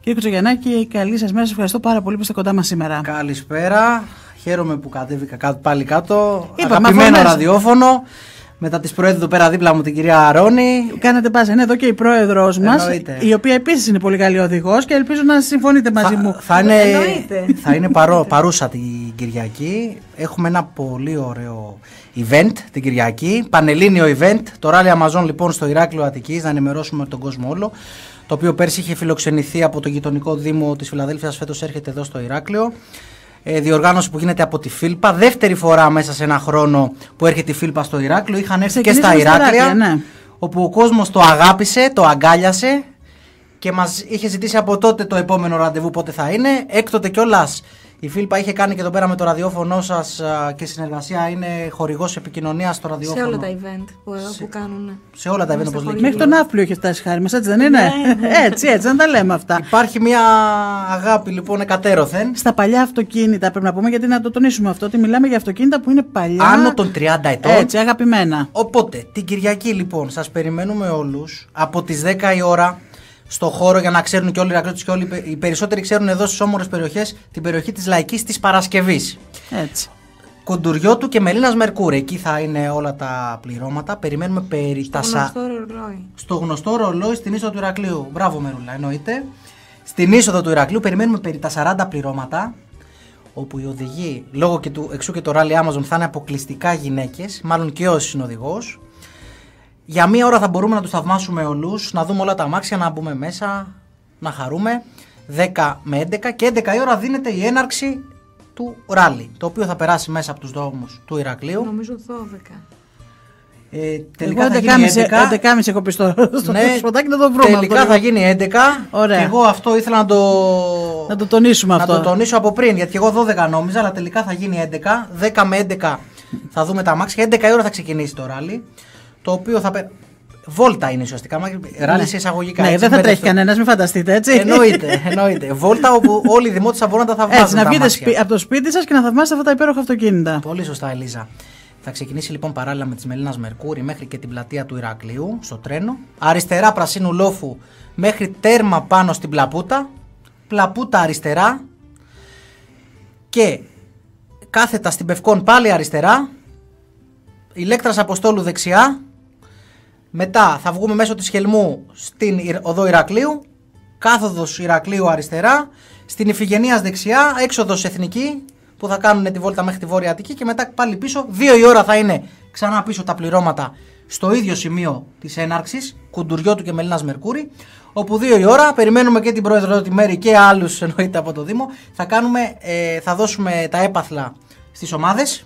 Κύριε Κουτσογιαννάκη, καλή σας μέρα. Σας ευχαριστώ πάρα πολύ που είστε κοντά μας σήμερα. Καλησπέρα. Χαίρομαι που κατέβηκα πάλι κάτω. Είπαμε, αγαπημένο ραδιόφωνο. Μετά της Προέδρου εδώ πέρα δίπλα μου την κυρία Αρώνη. Κάνετε πάσα. Είναι εδώ και η πρόεδρος μας, η οποία επίσης είναι πολύ καλή οδηγός και ελπίζω να συμφωνείτε μαζί μου. Θα είναι παρούσα την Κυριακή. Έχουμε ένα πολύ ωραίο event την Κυριακή. Πανελλήνιο event. Το Rally Amazon λοιπόν στο Ηράκλειο Αττικής. Να ενημερώσουμε τον κόσμο όλο. Το οποίο πέρσι είχε φιλοξενηθεί από το γειτονικό Δήμο της Φιλαδέλφειας. Φέτος έρχεται εδώ στο Ηράκλειο. Διοργάνωση που γίνεται από τη Φίλπα. Δεύτερη φορά μέσα σε ένα χρόνο που έρχεται η Φίλπα στο Ηράκλειο. Είχαν έρθει και στα Ηράκλεια, ναι. Όπου ο κόσμος το αγάπησε, το αγκάλιασε και μας είχε ζητήσει από τότε το επόμενο ραντεβού πότε θα είναι. Έκτοτε κιόλας η Φίλπα είχε κάνει και εδώ πέρα με το ραδιόφωνο σας και συνεργασία, είναι χορηγός επικοινωνίας στο ραδιόφωνο. Σε όλα τα event που κάνουν. Σε όλα τα event όπως λέει. Μέχρι τον Ναύπλιο έχει φτάσει χάρη μας, έτσι δεν είναι? Έτσι, να τα λέμε αυτά. Υπάρχει μια αγάπη λοιπόν εκατέρωθεν. Στα παλιά αυτοκίνητα πρέπει να πούμε, γιατί να το τονίσουμε αυτό, ότι μιλάμε για αυτοκίνητα που είναι παλιά. Άνω των 30 ετών. Έτσι, αγαπημένα. Οπότε την Κυριακή λοιπόν σας περιμένουμε όλους από τις 10 η ώρα. Στο χώρο για να ξέρουν και όλοι οι Ηρακλώτες και όλοι οι περισσότεροι ξέρουν εδώ στις όμορφες περιοχές την περιοχή της Λαϊκής της Παρασκευής. Έτσι. Κοντουριώτου και Μελίνας Μερκούρη. Εκεί θα είναι όλα τα πληρώματα. Περιμένουμε στο γνωστό ρολόι στην είσοδο του Ηρακλείου. Μπράβο Μερούλα, εννοείται. Στην είσοδο του Ηρακλείου περιμένουμε περί τα 40 πληρώματα. Όπου οι οδηγοί, λόγω και εξού και το Rally Amazon, θα είναι αποκλειστικά γυναίκες, μάλλον και ο συνοδηγός. Για μία ώρα θα μπορούμε να τους θαυμάσουμε όλους, να δούμε όλα τα αμάξια, να μπούμε μέσα, να χαρούμε. 10 με 11 και 11 η ώρα δίνεται η έναρξη του ράλι, το οποίο θα περάσει μέσα από τους δρόμους του Ηρακλείου. Νομίζω 12. Τελικά εγώ θα γίνει 11.30 έχω πει στο σποτάκι να το βρούμε. Τελικά θα γίνει 11. Ωραία. Και εγώ αυτό ήθελα να το τονίσουμε αυτό. Να το τονίσω από πριν, γιατί εγώ 12 νόμιζα, αλλά τελικά θα γίνει 11. 10 με 11 θα δούμε τα αμάξια. 11 η ώρα θα ξεκινήσει το ράλι. Το οποίο θα βόλτα είναι ουσιαστικά. Ράλι σε εισαγωγικά. Ναι, δεν θα τρέχει κανένας, μην φανταστείτε έτσι. Εννοείται. Βόλτα όπου όλοι οι δημότες θα μπορούν να τα θαυμάσουν. Έτσι, να βγείτε από το σπίτι σας και να θαυμάσετε αυτά τα υπέροχα αυτοκίνητα. Πολύ σωστά, Ελίζα. Θα ξεκινήσει λοιπόν παράλληλα με τη Μελίνας Μερκούρη μέχρι και την πλατεία του Ηρακλείου στο τρένο. Αριστερά Πρασίνου Λόφου μέχρι τέρμα πάνω στην Πλαπούτα. Πλαπούτα αριστερά. Και κάθετα στην Πευκόν πάλι αριστερά. Ηλέκτρας Αποστόλου δεξιά. Μετά θα βγούμε μέσω της Χελμού στην οδό Ηρακλείου. Κάθοδος Ηρακλείου αριστερά. Στην Ιφηγενείας δεξιά. Έξοδος Εθνική που θα κάνουν τη βόλτα μέχρι τη Βόρεια Αττική. Και μετά πάλι πίσω. 2 η ώρα θα είναι ξανά πίσω τα πληρώματα στο ίδιο σημείο της έναρξης. Κουντουριώτου και Μελίνας Μερκούρη. Όπου 2 η ώρα περιμένουμε και την πρόεδρο τη Μέρη και άλλους εννοείται από το Δήμο. Θα δώσουμε τα έπαθλα στις ομάδες.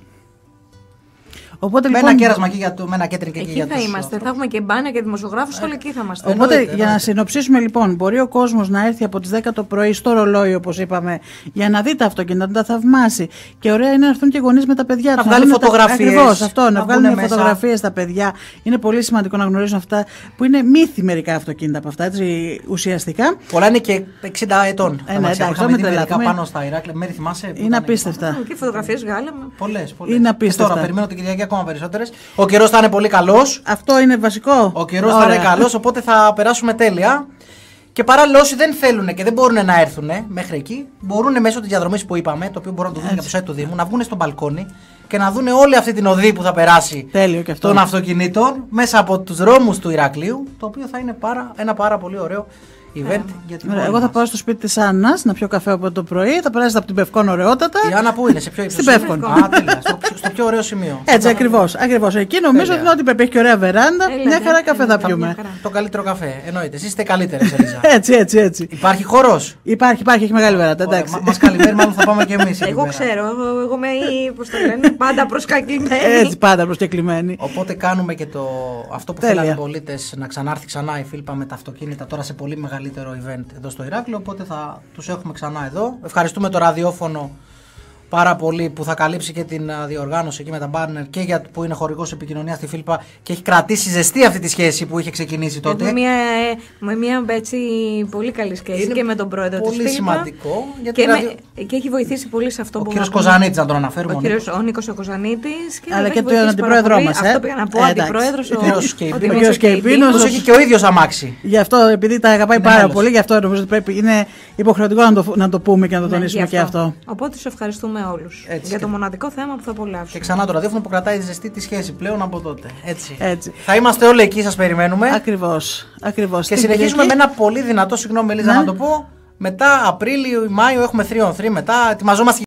Οπότε, με λοιπόν, ένα κέρασμα και με ένα κέντρινο και εκεί για θα τους είμαστε. Θα έχουμε και μπάνια και δημοσιογράφους, όλοι εκεί θα είμαστε. Οπότε, για να συνοψίσουμε λοιπόν, μπορεί ο κόσμος να έρθει από τις 10 το πρωί στο ρολόι, όπως είπαμε, για να δει τα αυτοκίνητα, να τα θαυμάσει. Και ωραία είναι να έρθουν και γονείς με τα παιδιά τους. Να βγάλει φωτογραφίες. Ακριβώς αυτό, να βγάλουν φωτογραφίες στα παιδιά. Είναι πολύ σημαντικό να γνωρίζουν αυτά που είναι μύθι μερικά αυτοκίνητα από αυτά, έτσι ουσιαστικά. Πολλά είναι και 60 ετών. Είχαμε δει μερικά πάνω στα Ηράκλεια. Μέρη θυμάσαι. Είναι απίστευτα. Και φωτογραφίες βγάλαμε. Πολλές. Είναι απίστευτα. Τώρα περιμένω την Κυριακή ακόμα περισσότερες. Ο καιρός θα είναι πολύ καλός. Αυτό είναι βασικό. Ο καιρός θα είναι καλός, οπότε θα περάσουμε τέλεια. Και παράλληλα, όσοι δεν θέλουν και δεν μπορούν να έρθουν μέχρι εκεί, μπορούν μέσω της διαδρομής που είπαμε, το οποίο μπορούν να το δουν και από το site του Δήμου, να βγουν στο μπαλκόνι και να δουν όλη αυτή την οδή που θα περάσει των αυτοκινήτων μέσα από τους δρόμους του Ηρακλείου, το οποίο θα είναι ένα πάρα πολύ ωραίο event για την πόλη. Εγώ θα πάω στο σπίτι της Άννας να πιω καφέ από το πρωί, θα περάσετε από την Πευκόν ωραιότατα. Η Άννα που είναι, σε ποιο ύψος? Στην Πευκόν. Στο πιο ωραίο σημείο. Έτσι ακριβώς. Εκεί νομίζω ότι πρέπει έχει και ωραία βεράντα. Μια χαρά καφέ θα πιούμε. Το καλύτερο καφέ, εννοείται. Εσείς είστε καλύτερες, Ελίζα. Έτσι. Υπάρχει χώρος? Υπάρχει, έχει μεγάλη βεράντα. Μας καλημέρι, μάλλον θα πάμε και εμείς. Εγώ ξέρω, εγώ είμαι πώς το λένε, πάντα προσκεκλημένη. Έτσι, πάντα προσκεκλημένη. Οπότε κάνουμε και αυτό που θέλουν οι πολίτες, να ξανάρθει ξανά η Φίλπα με τα αυτοκίνητα τώρα σε πολύ μεγαλύτερο event εδώ στο Ηράκλειο. Οπότε θα τους έχουμε ξανά εδώ. Ευχαριστούμε το ραδιόφωνο πάρα πολύ που θα καλύψει και την διοργάνωση εκεί με τα μπάνερ και που είναι χορηγός επικοινωνίας στη Φίλπα και έχει κρατήσει ζεστή αυτή τη σχέση που είχε ξεκινήσει τότε. Με μια έτσι πολύ καλή σχέση και με τον πρόεδρο της Φίλπα. Πολύ σημαντικό. Και έχει βοηθήσει πολύ σε αυτό ο που. Ο κύριος Κοζανίτης, να τον αναφέρουμε. Ο Νίκος ο Κοζανίτης. Αλλά και τον αντιπρόεδρό μας. Αυτό πήγα να πω. Αντιπρόεδρος. Ο κύριος Κεϊπίνος. Όσο έχει και ο ίδιος αμάξι. Γι' αυτό, επειδή τα αγαπάει πάρα πολύ, γι' αυτό νομίζω ότι είναι υποχρεωτικό να το πούμε και να το τονίσουμε και αυτό. Οπότε σου ευχαριστούμε όλους για το μοναδικό θέμα που θα απολαύσουμε. Και ξανά το ραδιόφωνο που κρατάει ζεστή τη σχέση πλέον από τότε. Έτσι. Θα είμαστε όλοι εκεί, σας περιμένουμε. Ακριβώς. Και συνεχίζουμε με ένα πολύ δυνατό, συγγνώμη Ελίζα να το πω. Μετά Απρίλιο ή Μάιο έχουμε 3on3, μετά ετοιμαζόμαστε.